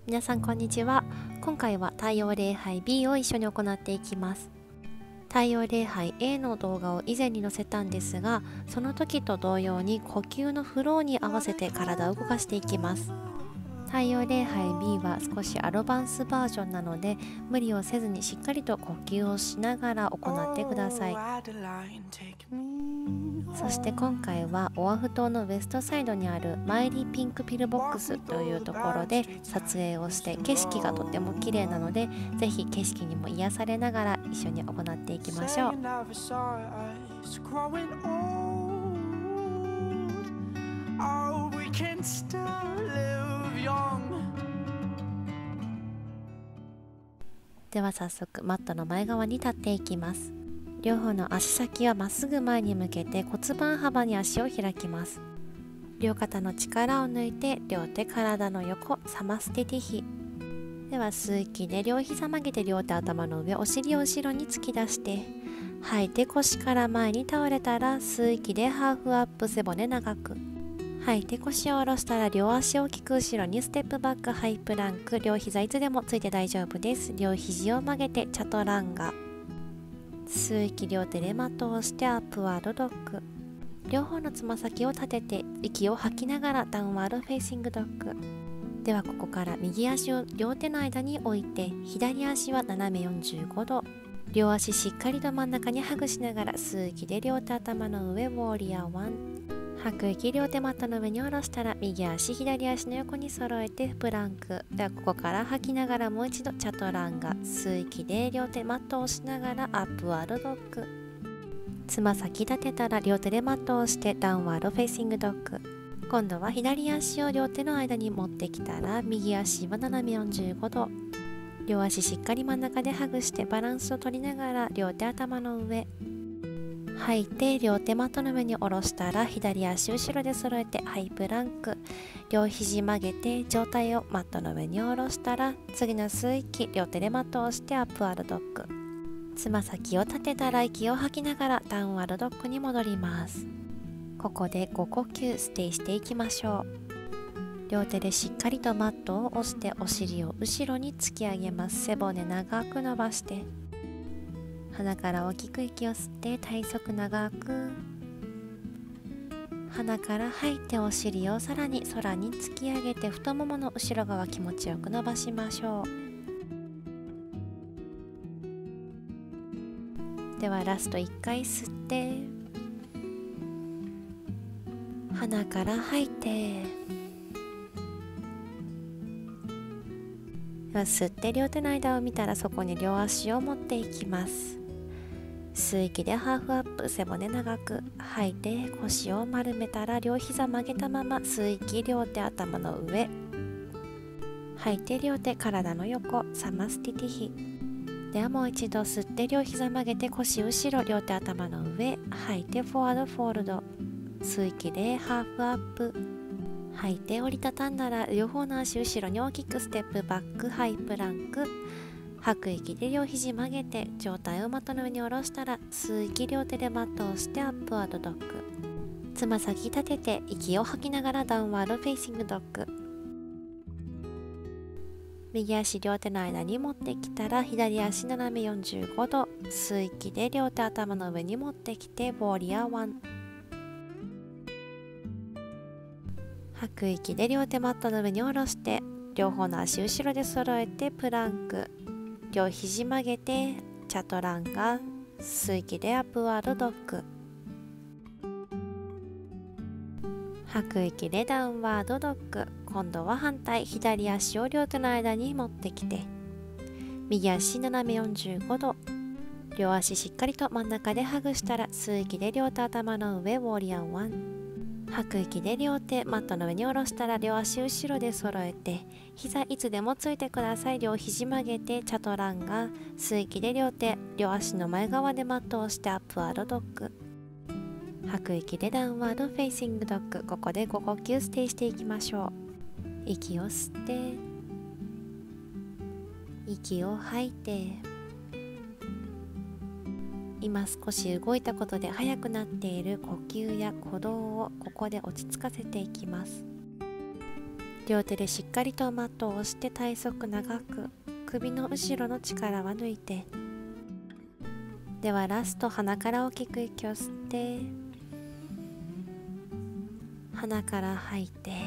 皆さんこんにちは。今回は太陽礼拝 B を一緒に行っていきます。太陽礼拝 A の動画を以前に載せたんですが、その時と同様に呼吸のフローに合わせて体を動かしていきます。太陽礼拝 B は少しアドバンスバージョンなので、無理をせずにしっかりと呼吸をしながら行ってください。そして今回はオアフ島のウエストサイドにあるマイリーピンクピルボックスというところで撮影をして、景色がとても綺麗なので、ぜひ景色にも癒されながら一緒に行っていきましょう。では早速マットの前側に立っていきます。両方の足先はまっすぐ前に向けて骨盤幅に足を開きます。両肩の力を抜いて両手体の横、サマスティティヒ。では吸う息で両膝曲げて両手頭の上、お尻を後ろに突き出して、吐いて腰から前に倒れたら吸う息でハーフアップ、背骨長く。吐いて腰を下ろしたら両足を大きく後ろにステップバック、ハイプランク。両膝いつでもついて大丈夫です。両肘を曲げてチャトランガ。吸う息両手でマットを押してアップワードドッグ。両方のつま先を立てて息を吐きながらダウンワードフェイシングドッグ。ではここから右足を両手の間に置いて、左足は斜め45度。両足しっかりと真ん中にハグしながら吸う息で両手頭の上、ウォーリアー1。吐く息両手マットの上に下ろしたら右足左足の横に揃えてプランク。ではここから吐きながらもう一度チャトランガ。吸う息で両手マットを押しながらアップワードドッグ。つま先立てたら両手でマットを押してダウンワードフェイシングドッグ。今度は左足を両手の間に持ってきたら右足は斜め45度。両足しっかり真ん中でハグしてバランスを取りながら両手頭の上。吐いて両手マットの上に下ろしたら左足後ろで揃えてハイプランク。両肘曲げて上体をマットの上に下ろしたら、次の吸う息両手でマットを押してアップワードドッグ。つま先を立てたら息を吐きながらダウンワードドッグに戻ります。ここで5呼吸ステイしていきましょう。両手でしっかりとマットを押してお尻を後ろに突き上げます。背骨長く伸ばして、鼻から大きく息を吸って体側長く。鼻から吐いてお尻をさらに空に突き上げて、太ももの後ろ側気持ちよく伸ばしましょう。ではラスト1回吸って、鼻から吐いて、では吸って両手の間を見たらそこに両足を持っていきます。吸う息でハーフアップ、背骨長く。吐いて腰を丸めたら両膝曲げたまま吸う息両手頭の上。吐いて両手体の横、サマスティティヒ。ではもう一度吸って両膝曲げて腰後ろ、両手頭の上。吐いてフォワードフォールド。吸う息でハーフアップ。吐いて折りたたんだら両方の足後ろに大きくステップバック、ハイプランク。吐く息で両肘曲げて上体をマットの上に下ろしたら、吸う息両手でマットを押してアップワードドッグ。つま先立てて息を吐きながらダウンワードフェイシングドッグ。右足両手の間に持ってきたら左足斜め45度。吸う息で両手頭の上に持ってきてウォーリアー1。吐く息で両手マットの上に下ろして、両方の足後ろで揃えてプランク。両肘曲げてチャトランガ。吸う息でアップワードドッグ。吐く息でダウンワードドッグ。今度は反対、左足を両手の間に持ってきて、右足斜め45度。両足しっかりと真ん中でハグしたら、吸う息で両手頭の上、ウォーリアー1。吐く息で両手マットの上に下ろしたら両足後ろで揃えて、膝いつでもついてください。両肘曲げてチャトランガ。吸う息で両手両足の前側でマットを押してアップワードドッグ。吐く息でダウンワードフェイシングドッグ。ここで5呼吸ステイしていきましょう。息を吸って息を吐いて、今少し動いたことで速くなっている呼吸や鼓動をここで落ち着かせていきます。 両手でしっかりとマットを押して体側長く、首の後ろの力は抜いて。ではラスト、鼻から大きく息を吸って、鼻から吐いて、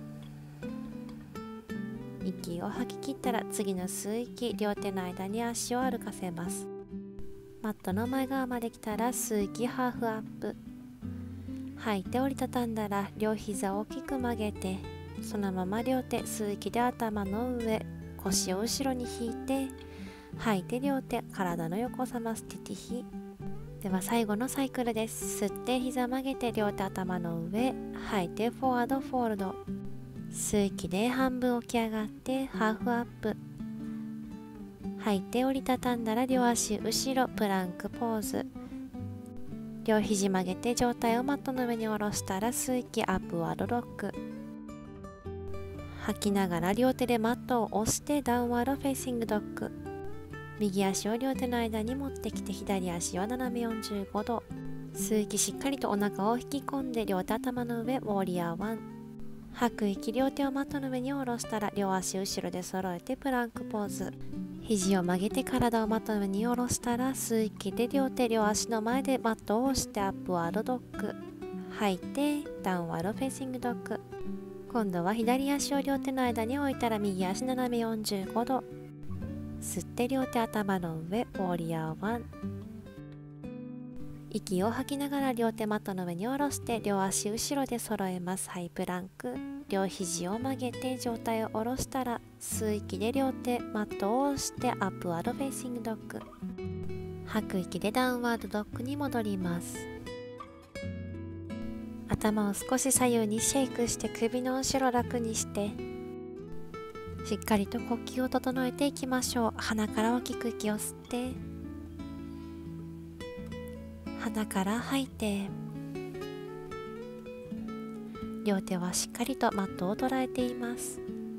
息を吐き切ったら次の吸う息、両手の間に足を歩かせます。マットの前側まで来たら吸う息、ハーフアップ。吐いて折りたたんだら両膝を大きく曲げて、そのまま両手、吸う息で頭の上、腰を後ろに引いて、吐いて両手、体の横さます。ティティヒ。では最後のサイクルです。吸って膝曲げて両手頭の上、吐いてフォワードフォールド。吸う息で半分起き上がってハーフアップ。吐いて折りたたんだら両足後ろ、プランクポーズ。両肘曲げて上体をマットの上に下ろしたら吸う息、アップワードロック。吐きながら両手でマットを押してダウンワードフェイシングドッグ。右足を両手の間に持ってきて左足は斜め45度。吸う息しっかりとお腹を引き込んで両手頭の上、ウォーリアー1。吐く息、両手をマットの上に下ろしたら両足後ろで揃えてプランクポーズ。肘を曲げて体をマットの上に下ろしたら吸う息で両手両足の前でマットを押してアップワードドッグ。吐いてダウンワードフェイシングドッグ。今度は左足を両手の間に置いたら右足斜め45度。吸って両手頭の上、ウォーリアー1。息を吐きながら両手マットの上に下ろして両足後ろで揃えます。ハイプランク。両肘を曲げて上体を下ろしたら吸う息で両手マットを押してアップワードフェイシングドッグ。吐く息でダウンワードドッグに戻ります。頭を少し左右にシェイクして首の後ろ楽にして、しっかりと呼吸を整えていきましょう。鼻から大きく息を吸って、鼻から吐いて、両手はしっかりとマットを捉えています。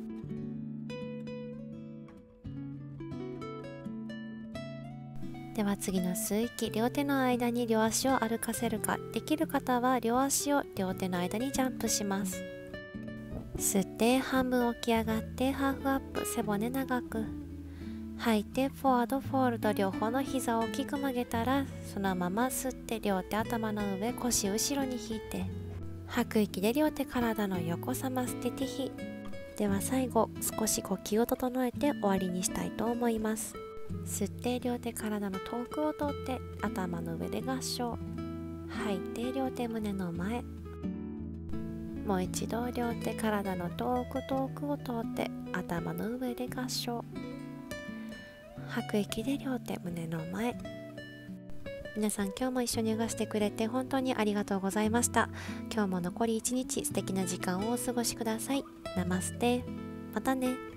では次の吸う息、両手の間に両足を歩かせるか、できる方は両足を両手の間にジャンプします。吸って半分起き上がってハーフアップ、背骨長く。吐いてフォワードフォールド、両方の膝を大きく曲げたらそのまま吸って両手頭の上、腰後ろに引いて、吐く息で両手体の横さます。テティヒ。では最後少し呼吸を整えて終わりにしたいと思います。吸って両手体の遠くを通って頭の上で合掌。吐いて両手胸の前。もう一度両手体の遠くを通って頭の上で合掌。吐く息で両手胸の前。皆さん今日も一緒にヨガしてくれて本当にありがとうございました。今日も残り一日素敵な時間をお過ごしください。ナマステ。またね。